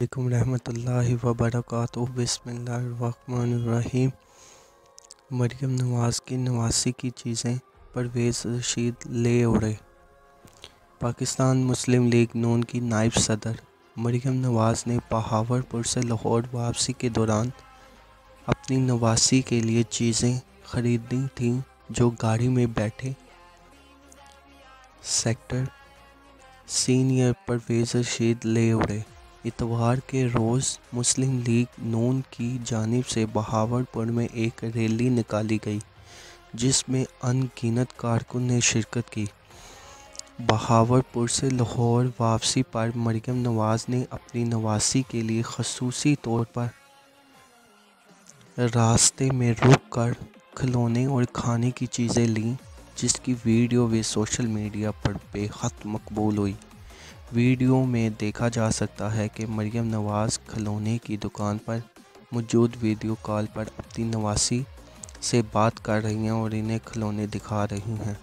علیکم رحمۃ اللہ وبرکاتہ۔ بسم اللہ الرحمن الرحیم۔ مریم نواز کی نواسی کی چیزیں پرویز رشید لے اڑے۔ پاکستان مسلم لیگ نون کی نائب صدر مریم نواز نے بہاولپور سے لاہور واپسی کے دوران اپنی نواسی کے لیے چیزیں خریدی تھیں جو گاڑی میں بیٹھے سیکٹر سینئر پرویز رشید لے اڑے۔ اتوار کے روز مسلم لیگ نون کی جانب سے بہاولپور میں ایک ریلی نکالی گئی جس میں ان گنت کارکن نے شرکت کی۔ بہاولپور سے لاہور واپسی پر مریم نواز نے اپنی نواسی کے لیے خصوصی طور پر راستے میں رک کر کھلونے اور کھانے کی چیزیں لیں، جس کی ویڈیو بھی سوشل میڈیا پر بے حد مقبول ہوئی۔ ویڈیو میں دیکھا جا سکتا ہے کہ مریم نواز کھلونے کی دکان پر موجود ویڈیو کال پر اپنی نواسی سے بات کر رہی ہیں اور انہیں کھلونے دکھا رہی ہیں۔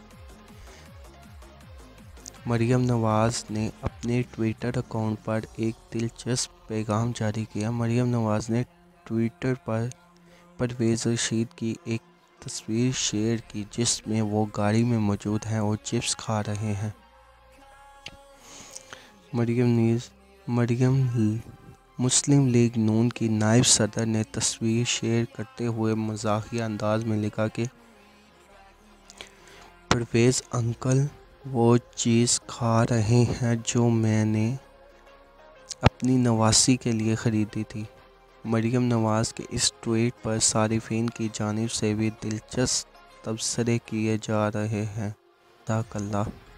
مریم نواز نے اپنے ٹویٹر اکاؤنٹ پر ایک دلچسپ پیغام جاری کیا۔ مریم نواز نے ٹویٹر پر پرویز رشید کی ایک تصویر شیئر کی جس میں وہ گاڑی میں موجود ہیں اور چپس کھا رہے ہیں۔ مریم مسلم لیگ نون کی نائب صدر نے تصویر شیئر کرتے ہوئے مزاحیہ انداز میں لکھا کہ پرویز انکل وہ چیز کھا رہے ہیں جو میں نے اپنی نواسی کے لیے خریدی تھی۔ مریم نواز کے اس ٹویٹ پر صارفین کی جانب سے بھی دلچسپ تبصرے کیے جا رہے ہیں۔ جزاک اللہ۔